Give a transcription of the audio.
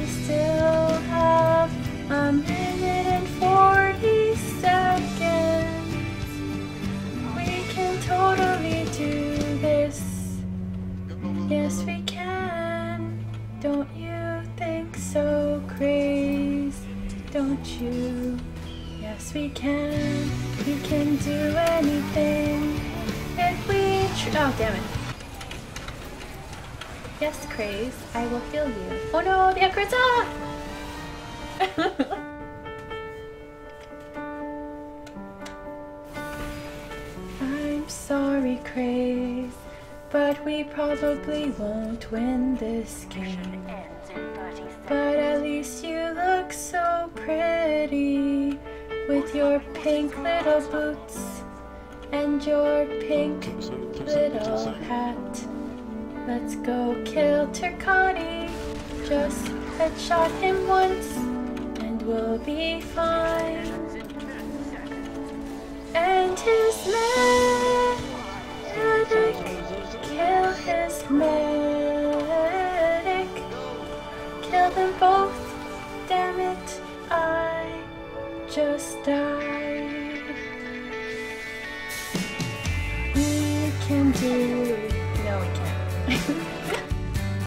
still have 1 minute and 40 seconds. We can totally do this. Yes, we can. Don't you think so, Kraze? Don't you? Yes, we can. We can do anything if we oh, damn it. Yes, Kraze, I will heal you. Oh no, the upgrades! Ah! I'm sorry, Kraze, but we probably won't win this game. But at least you look so pretty with your pink little boots and your pink little hat. Let's go kill Turkani. Just headshot him once and we'll be fine. And his medic, kill his medic. Kill them both, damn it, I just died.